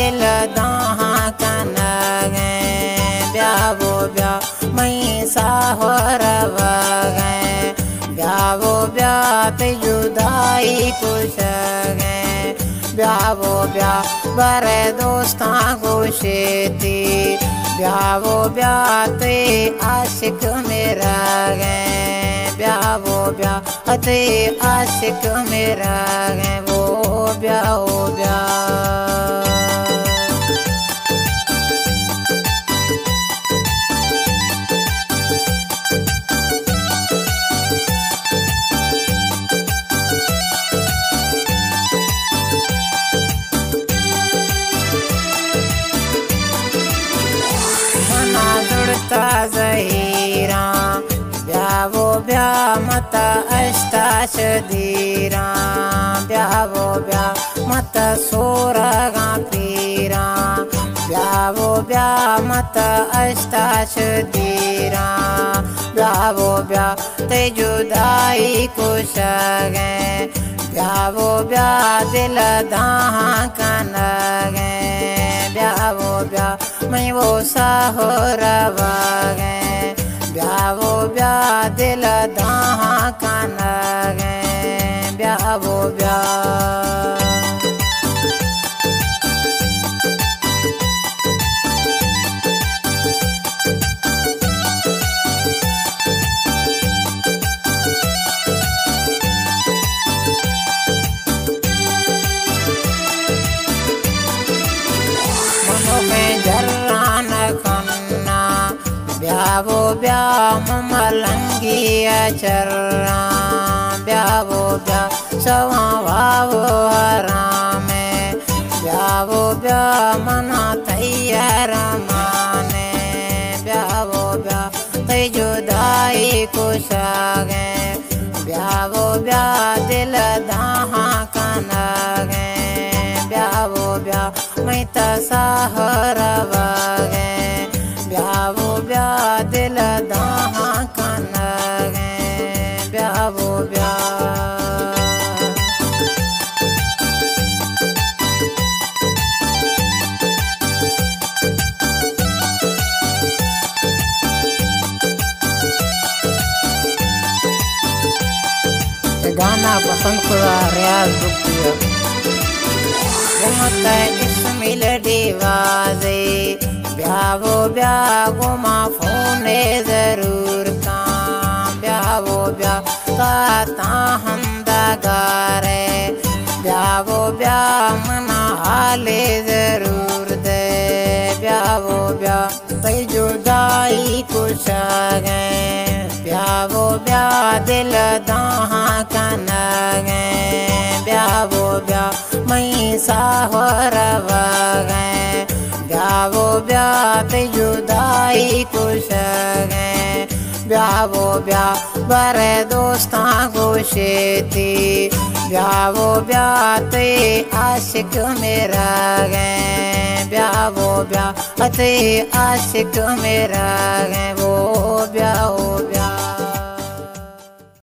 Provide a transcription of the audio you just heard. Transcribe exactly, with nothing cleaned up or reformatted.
दिल दाहा कन गए ब्यावो ब्या मई साहर गए ब्यावो ब्या ते जुदाई कुछ गए ब्यावो ब्या बरे दोस्ता गोशेती ब्यावो ब्या ते आशिक मेरा गए ब्यावो ब्या ते आशिक मेरा गए वो ब्यावो ब्या ज़हीरा ब्यावो ब्या मत अष्टाश धीरा ब्यावो ब्या मत सोरगा पीरा ब्यावो ब्या मत अष्टाश धीरा ब्यावो ब्या ते जुदाई कुछ गए ब्यावो ब्या दिल दाहा कन गए ब्यावो ब्या मैं वो साहोर गए ब्यावो ब्या दिल दाहा कन गए ब्यावो ब्या ब्यावो ब्या मलंगी चर्रा ब्यावो ब्या सवा वावो हरामे ब्यावो ब्या मना तैयार माने ब्यावो ब्या ते जुदाई कुछ गए ब्यावो ब्या दिल दाहा कन गए ब्यावो ब्या मैं तसाहर गए ब्यावो ब्या दिल दाहा कन गए ब्यावो ब्या गाना पसंद खुदा रियाज दुखिया मत इस्मिल दीवाजे ब्यावो ब्या गुमा फोने जरूर काम ब्यावो ब्या ताता हमदा गारे ब्यावो ब्या मना हाले जरूर दे ब्यावो ब्या ते जुदाई कुछ गए ब्यावो ब्या दिल दाहा कन गए ब्यावो ब्या मई साहर गए ब्यावो ब्या ते जुदाई कुछ गए ब्यावो ब्या बरे दोस्ता गोशेती ब्यावो ब्या ते आशिक मेरा गए ब्यावो ब्या ते आशिक मेरा गए वो ब्यावो ब्या।